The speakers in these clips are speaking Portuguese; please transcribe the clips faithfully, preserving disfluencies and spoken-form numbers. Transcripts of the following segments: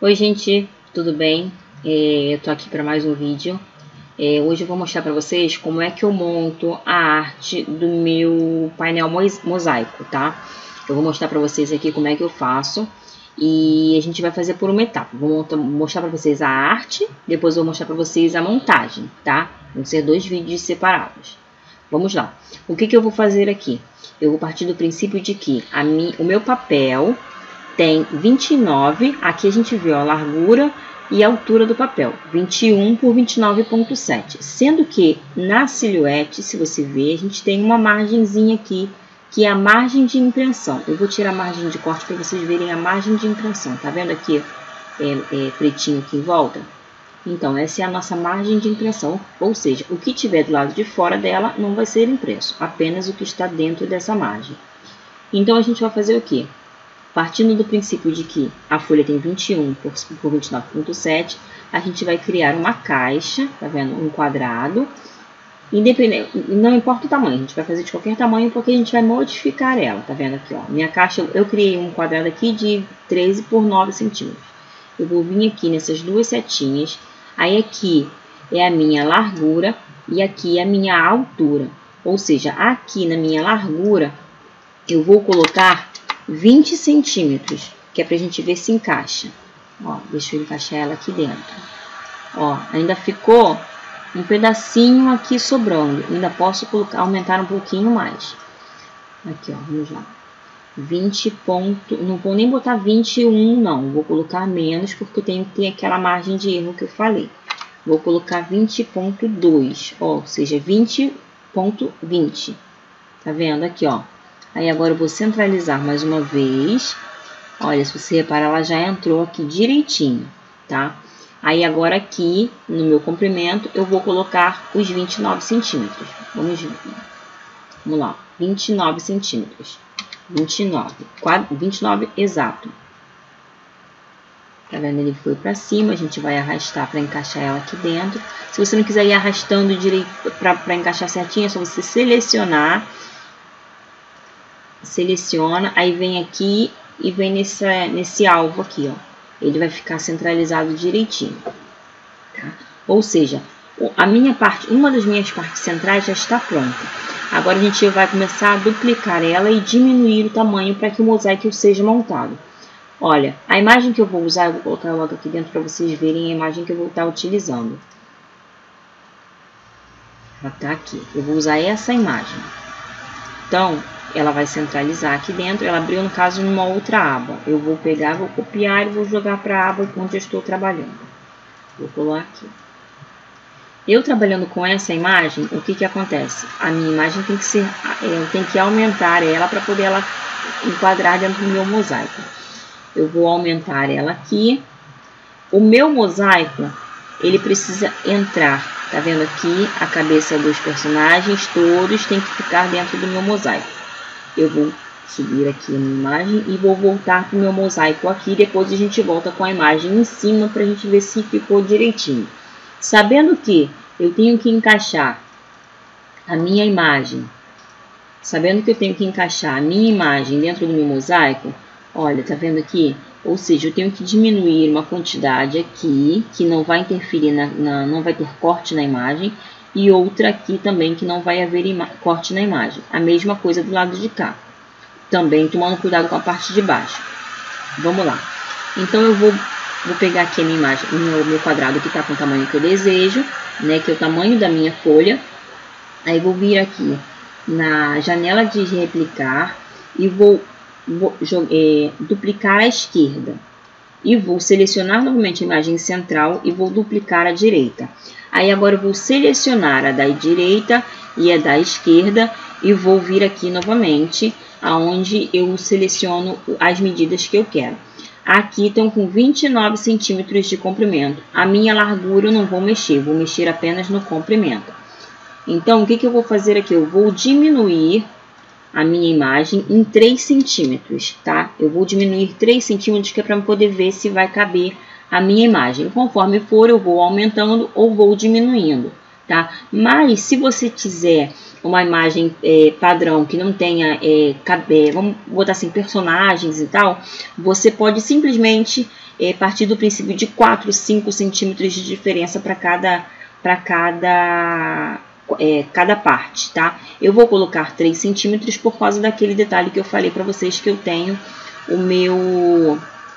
Oi gente, tudo bem? É, eu tô aqui para mais um vídeo. É, hoje eu vou mostrar para vocês como é que eu monto a arte do meu painel mosaico, tá? Eu vou mostrar para vocês aqui como é que eu faço e a gente vai fazer por uma etapa. Vou montar, mostrar para vocês a arte, depois eu vou mostrar para vocês a montagem, tá? Vão ser dois vídeos separados. Vamos lá. O que que eu vou fazer aqui? Eu vou partir do princípio de que a mi, o meu papel tem vinte e nove, aqui a gente viu a largura e a altura do papel, vinte e um por vinte e nove ponto sete, sendo que na silhuete, se você ver, a gente tem uma margenzinha aqui, que é a margem de impressão. Eu vou tirar a margem de corte para vocês verem a margem de impressão, tá vendo aqui, é, é, pretinho aqui em volta? Então, essa é a nossa margem de impressão, ou seja, o que tiver do lado de fora dela não vai ser impresso, apenas o que está dentro dessa margem. Então, a gente vai fazer o quê? Partindo do princípio de que a folha tem vinte e um por vinte e nove ponto sete, a gente vai criar uma caixa, tá vendo? Um quadrado, independente, não importa o tamanho, a gente vai fazer de qualquer tamanho porque a gente vai modificar ela, tá vendo aqui, ó? Minha caixa, eu criei um quadrado aqui de treze por nove centímetros. Eu vou vir aqui nessas duas setinhas, aí aqui é a minha largura e aqui é a minha altura. Ou seja, aqui na minha largura, eu vou colocar vinte centímetros, que é pra gente ver se encaixa. Ó, deixa eu encaixar ela aqui dentro. Ó, ainda ficou um pedacinho aqui sobrando. Ainda posso colocar, aumentar um pouquinho mais. Aqui, ó, vamos lá. vinte ponto, não vou nem botar vinte e um, não. Vou colocar menos, porque eu tenho que ter aquela margem de erro que eu falei. Vou colocar vinte ponto dois, ó, ou seja, vinte ponto vinte. Tá vendo aqui, ó? Aí agora eu vou centralizar mais uma vez. Olha, se você reparar, ela já entrou aqui direitinho, tá? Aí agora aqui, no meu comprimento, eu vou colocar os vinte e nove centímetros. Vamos ver. Vamos lá, vinte e nove centímetros. vinte e nove, vinte e nove exato. Tá vendo? Ele foi pra cima, a gente vai arrastar para encaixar ela aqui dentro. Se você não quiser ir arrastando direito para encaixar certinho, é só você selecionar. Seleciona, aí vem aqui e vem nesse, nesse alvo aqui, ó. Ele vai ficar centralizado direitinho, tá? Ou seja, a minha parte, uma das minhas partes centrais já está pronta. Agora a gente vai começar a duplicar ela e diminuir o tamanho para que o mosaico seja montado. Olha, a imagem que eu vou usar, eu vou colocar logo aqui dentro para vocês verem a imagem que eu vou estar utilizando. Ela tá aqui. Eu vou usar essa imagem. Então, ela vai centralizar aqui dentro, ela abriu, no caso, numa outra aba. Eu vou pegar, vou copiar e vou jogar para a aba onde eu estou trabalhando. Vou colar aqui. Eu trabalhando com essa imagem, o que que acontece? A minha imagem tem que ser, eu tenho que aumentar ela para poder ela enquadrar dentro do meu mosaico. Eu vou aumentar ela aqui. O meu mosaico, ele precisa entrar, tá vendo aqui? A cabeça dos personagens, todos tem que ficar dentro do meu mosaico. Eu vou subir aqui a minha imagem e vou voltar para o meu mosaico aqui. Depois a gente volta com a imagem em cima para a gente ver se ficou direitinho. Sabendo que eu tenho que encaixar a minha imagem, sabendo que eu tenho que encaixar a minha imagem dentro do meu mosaico, olha, tá vendo aqui? Ou seja, eu tenho que diminuir uma quantidade aqui, que não vai interferir, na, na, não vai ter corte na imagem, e outra aqui também que não vai haver corte na imagem. A mesma coisa do lado de cá. Também tomando cuidado com a parte de baixo. Vamos lá. Então eu vou, vou pegar aqui a minha imagem, o meu, meu quadrado que está com o tamanho que eu desejo, né, que é o tamanho da minha folha. Aí vou vir aqui na janela de replicar e vou, vou é, duplicar à esquerda. E vou selecionar novamente a imagem central e vou duplicar à direita. Aí agora eu vou selecionar a da direita e a da esquerda e vou vir aqui novamente, aonde eu seleciono as medidas que eu quero. Aqui estão com vinte e nove centímetros de comprimento. A minha largura eu não vou mexer, vou mexer apenas no comprimento. Então, o que que eu vou fazer aqui? Eu vou diminuir a minha imagem em três centímetros, tá? Eu vou diminuir três centímetros, que é para poder ver se vai caber a minha imagem. Conforme for, eu vou aumentando ou vou diminuindo. tá? Mas se você quiser uma imagem é, padrão que não tenha, é, cabe, vamos botar assim, personagens e tal, você pode simplesmente é, partir do princípio de quatro, cinco centímetros de diferença para cada, para cada, é, cada parte, tá? Eu vou colocar três centímetros por causa daquele detalhe que eu falei para vocês que eu tenho o meu...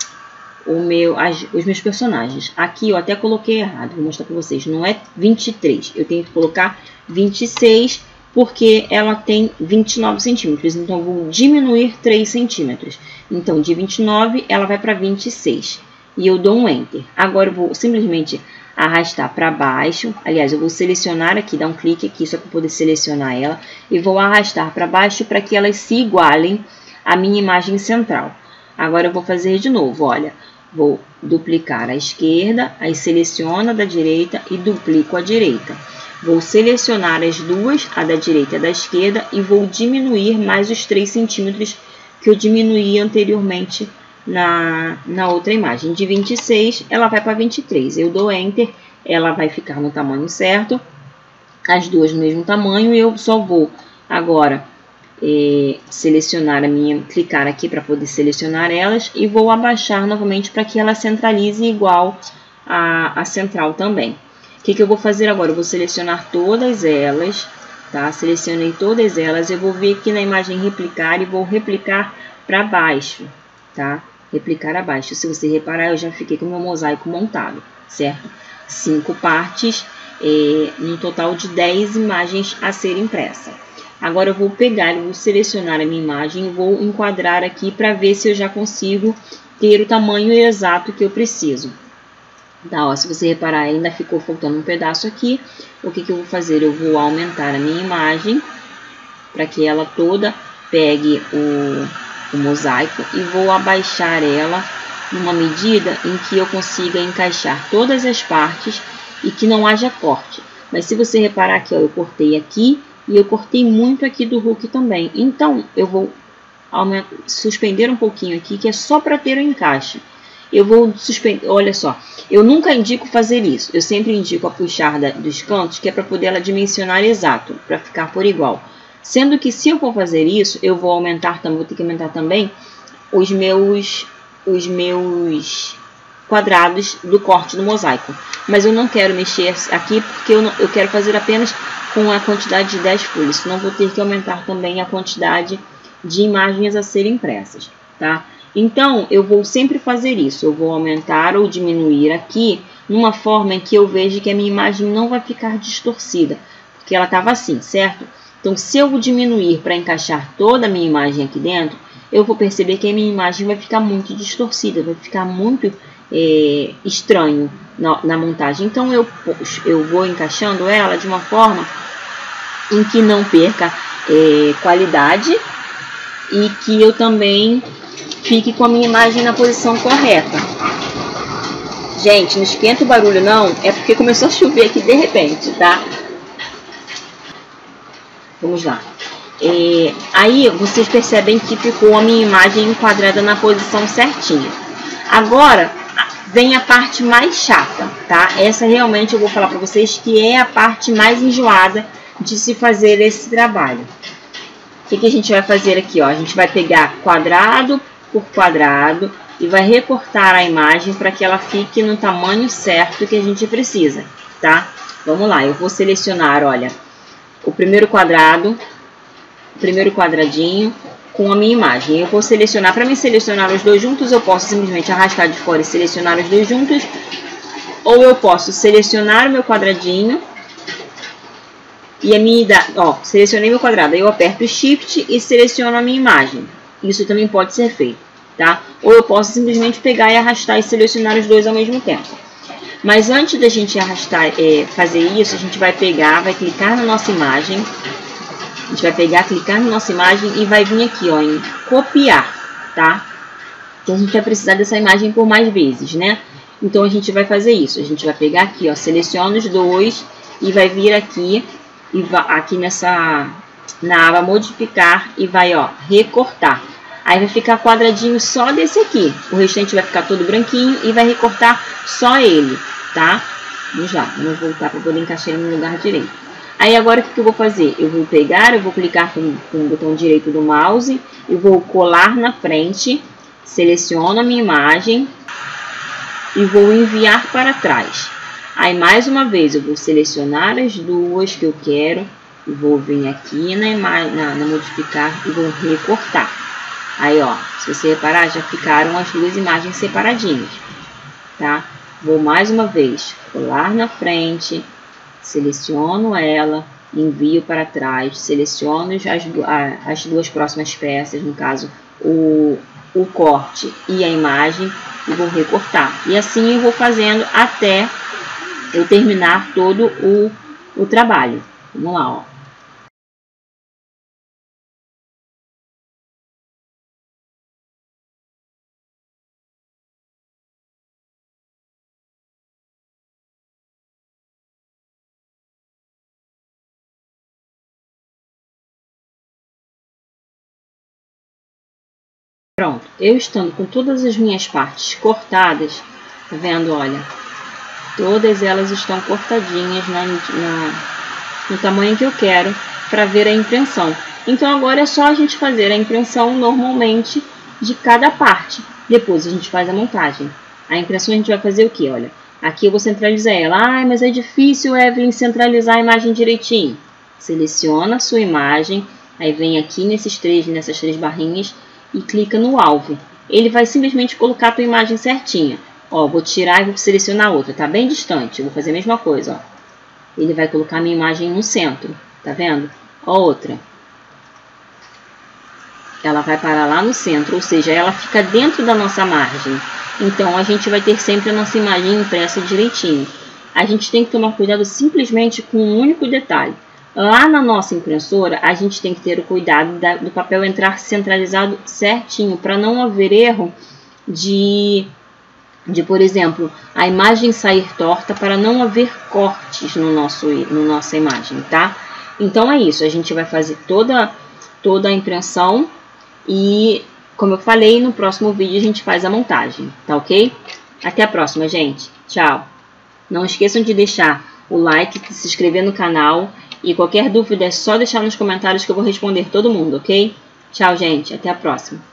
O meu, as, os meus personagens. Aqui eu até coloquei errado, vou mostrar para vocês. Não é vinte e três, eu tenho que colocar vinte e seis, porque ela tem vinte e nove centímetros. Então eu vou diminuir três centímetros. Então de vinte e nove ela vai para vinte e seis. E eu dou um Enter. Agora eu vou simplesmente arrastar para baixo. Aliás, eu vou selecionar aqui, dar um clique aqui só para poder selecionar ela. E vou arrastar para baixo para que elas se igualem à minha imagem central. Agora eu vou fazer de novo, olha. Vou duplicar a esquerda, aí seleciono a da direita e duplico a direita. Vou selecionar as duas, a da direita e a da esquerda, e vou diminuir mais os três centímetros que eu diminuí anteriormente na, na outra imagem. De vinte e seis, ela vai para vinte e três. Eu dou Enter, ela vai ficar no tamanho certo, as duas no mesmo tamanho, e eu só vou agora... É, selecionar a minha, clicar aqui para poder selecionar elas e vou abaixar novamente para que ela centralize igual a, a central também. O que, que eu vou fazer agora? Eu vou selecionar todas elas, tá? Selecionei todas elas, eu vou vir aqui na imagem replicar e vou replicar para baixo, tá? Replicar abaixo. Se você reparar, eu já fiquei com o meu mosaico montado, certo? Cinco partes, é, no total de dez imagens a ser impressa. Agora eu vou pegar, eu vou selecionar a minha imagem e vou enquadrar aqui para ver se eu já consigo ter o tamanho exato que eu preciso. Tá, ó, se você reparar, ainda ficou faltando um pedaço aqui. O que, que eu vou fazer? Eu vou aumentar a minha imagem para que ela toda pegue o, o mosaico e vou abaixar ela numa medida em que eu consiga encaixar todas as partes e que não haja corte. Mas se você reparar aqui, ó, eu cortei aqui. E eu cortei muito aqui do Hulk também. Então, eu vou aumentar, suspender um pouquinho aqui, que é só para ter o encaixe. Eu vou suspender, olha só, eu nunca indico fazer isso. Eu sempre indico a puxar da, dos cantos, que é para poder ela dimensionar exato, para ficar por igual. Sendo que se eu for fazer isso, eu vou aumentar, vou ter que aumentar também os meus, os meus quadrados do corte do mosaico. Mas eu não quero mexer aqui, porque eu, não, eu quero fazer apenas... com a quantidade de dez folhas, senão vou ter que aumentar também a quantidade de imagens a serem impressas, tá? Então, eu vou sempre fazer isso, eu vou aumentar ou diminuir aqui, numa forma em que eu veja que a minha imagem não vai ficar distorcida, porque ela estava assim, certo? Então, se eu diminuir para encaixar toda a minha imagem aqui dentro, eu vou perceber que a minha imagem vai ficar muito distorcida, vai ficar muito é, estranho na, na montagem. Então, eu, eu vou encaixando ela de uma forma em que não perca é, qualidade e que eu também fique com a minha imagem na posição correta. Gente, não esquenta o barulho não, é porque começou a chover aqui de repente, tá? Vamos lá. É, aí vocês percebem que ficou a minha imagem enquadrada na posição certinha. Agora vem a parte mais chata, tá? Essa realmente eu vou falar para vocês que é a parte mais enjoada de se fazer esse trabalho. O que, que a gente vai fazer aqui, ó? A gente vai pegar quadrado por quadrado e vai recortar a imagem para que ela fique no tamanho certo que a gente precisa, tá? Vamos lá, eu vou selecionar, olha, o primeiro quadrado, o primeiro quadradinho com a minha imagem. Eu vou selecionar, para mim selecionar os dois juntos, eu posso simplesmente arrastar de fora e selecionar os dois juntos, ou eu posso selecionar o meu quadradinho e a minha, ó, selecionei meu quadrado, aí eu aperto o Shift e seleciono a minha imagem. Isso também pode ser feito, tá? Ou eu posso simplesmente pegar e arrastar e selecionar os dois ao mesmo tempo. Mas antes da gente arrastar, é, fazer isso, a gente vai pegar, vai clicar na nossa imagem. A gente vai pegar, clicar na nossa imagem e vai vir aqui, ó, em copiar, tá? Então a gente vai precisar dessa imagem por mais vezes, né? Então a gente vai fazer isso. A gente vai pegar aqui, ó, seleciona os dois e vai vir aqui e vai, aqui nessa na aba modificar e vai, ó, recortar. Aí vai ficar quadradinho só desse aqui. O restante vai ficar todo branquinho e vai recortar só ele, tá? Vamos lá, vamos voltar para poder encaixar ele no lugar direito. Aí agora o que eu vou fazer? Eu vou pegar, eu vou clicar com, com o botão direito do mouse, eu vou colar na frente, seleciono a minha imagem e vou enviar para trás. Aí mais uma vez eu vou selecionar as duas que eu quero, e vou vir aqui na, na, na modificar e vou recortar. Aí ó, se você reparar, já ficaram as duas imagens separadinhas, tá? Vou mais uma vez colar na frente, seleciono ela, envio para trás, seleciono as, as duas próximas peças, no caso o, o corte e a imagem, e vou recortar. E assim eu vou fazendo até eu terminar todo o, o trabalho. Vamos lá, ó. Pronto, eu estando com todas as minhas partes cortadas, tá vendo? Olha, todas elas estão cortadinhas na, na, no tamanho que eu quero para ver a impressão. Então agora é só a gente fazer a impressão normalmente de cada parte. Depois a gente faz a montagem. A impressão a gente vai fazer o que? Olha, aqui eu vou centralizar ela. Ah, mas é difícil, Evelyn, centralizar a imagem direitinho. Seleciona a sua imagem, aí vem aqui nesses três, nessas três barrinhas e clica no alvo. Ele vai simplesmente colocar a tua imagem certinha. Ó, vou tirar e vou selecionar outra, tá bem distante. Eu vou fazer a mesma coisa, ó. Ele vai colocar a minha imagem no centro, tá vendo? Ó, outra. Ela vai parar lá no centro, ou seja, ela fica dentro da nossa margem. Então, a gente vai ter sempre a nossa imagem impressa direitinho. A gente tem que tomar cuidado simplesmente com um único detalhe. Lá na nossa impressora, a gente tem que ter o cuidado da, do papel entrar centralizado certinho, para não haver erro de, de, por exemplo, a imagem sair torta, para não haver cortes no nosso, no nossa imagem, tá? Então é isso, a gente vai fazer toda, toda a impressão e, como eu falei, no próximo vídeo a gente faz a montagem, tá ok? Até a próxima, gente. Tchau! Não esqueçam de deixar o like, de se inscrever no canal. E qualquer dúvida é só deixar nos comentários que eu vou responder todo mundo, ok? Tchau, gente. Até a próxima.